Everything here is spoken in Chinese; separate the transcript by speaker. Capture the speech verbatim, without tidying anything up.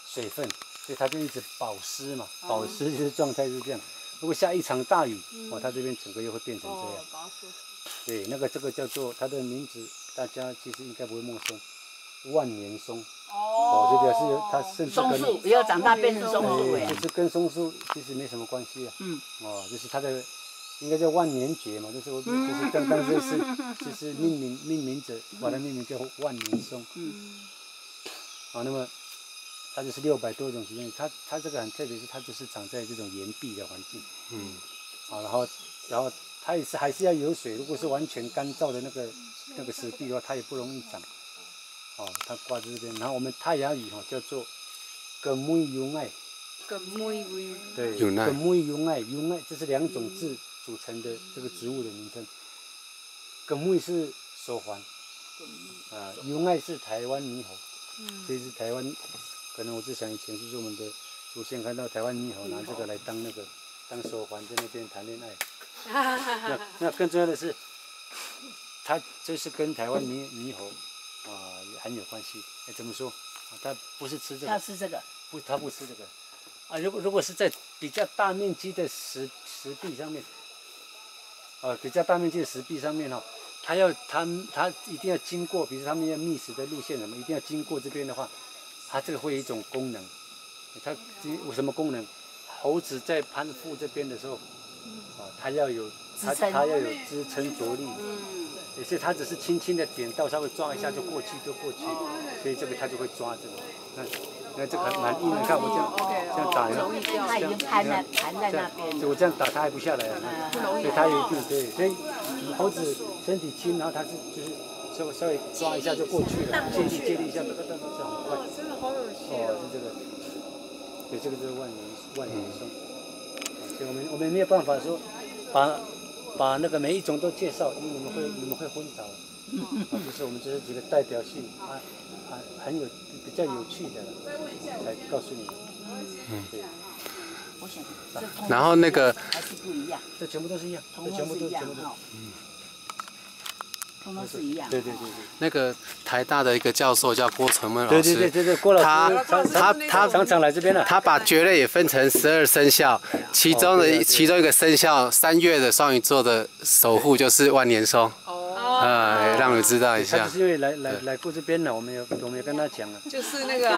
Speaker 1: 水分，所以它就一直保湿嘛，保湿就是状态是这样。如果下一场大雨，哦，它这边整个又会变成这样。对，那个这个叫做它的名字，大家其实应该不会陌生，万年松。哦，就表示有它甚至
Speaker 2: 松树也要长大变成松树哎，
Speaker 1: 就是跟松树其实没什么关系啊。嗯。哦，就是它的应该叫万年蕨嘛，就是我就是刚刚这是就是命名命名者把它命名叫万年松。嗯。啊，那么。它就是六百多种植物，它它这个很特别，是它就是长在这种岩壁的环境，嗯，啊，然后然后它也是还是要有水，如果是完全干燥的那个那个石壁的话，它也不容易长，哦，它挂在这边，然后我们泰雅语哈、哦、叫做葛木油艾，
Speaker 3: 葛木油，
Speaker 1: 对，葛木油艾，油艾这是两种字组成的这个植物的名称，葛木是手环，啊，油艾是台湾猕猴，嗯，这是台湾。可能我是想以前就是我们的祖先看到台湾猕猴拿这个来当那个当手环，在那边谈恋爱。那那更重要的是，它这是跟台湾猕猕猴啊、呃、很有关系。哎，怎么说？啊，它不是吃这个。
Speaker 2: 它吃这个。
Speaker 1: 不，它不吃这个。啊，如果如果是在比较大面积的石石壁上面，啊，比较大面积的石壁上面哦，它要它它一定要经过，比如他们要觅食的路线什么，一定要经过这边的话。它这个会有一种功能，它有什么功能？猴子在攀附这边的时候，啊，它要有它它要有支撑着力，嗯，也是它只是轻轻的点到，稍微抓一下就过去就过去，所以这个它就会抓这个。那那这个很蛮硬的，看我这样这样打，
Speaker 2: 它已经盘在盘在那边，
Speaker 1: 我这样打它还不下来啊，所以它有一定对，所以猴子身体轻，然后它是就是。稍微稍微抓一下就过去了，借力借力一下，哒哒哒，这样很快。
Speaker 3: 哦，真的好有趣
Speaker 1: 哦，是这个，对，这个是万年万年松。所以我们我们没有办法说把把那个每一种都介绍，因为你们会你们会昏倒。啊，就是我们这是几个代表性啊啊很有比较有趣的，才告诉你们。嗯，对。
Speaker 2: 我想，
Speaker 4: 然后那个
Speaker 2: 还是不一样，
Speaker 1: 这全部都是一样，这全部都全部都。嗯。
Speaker 2: 通通是一样。
Speaker 1: 对对对对。
Speaker 4: 那个台大的一个教授叫郭纯闷老
Speaker 1: 师，对对对对对，郭老师，
Speaker 4: 他他他
Speaker 1: 常常来这边了。
Speaker 4: 他把蕨类也分成十二生肖，其中的其中一个生肖，三月的双鱼座的守护就是万年松。哦。啊，让你知道一下。
Speaker 1: 他就是因为来来来过这边了，我们有我们有跟他讲了。
Speaker 3: 就是那个。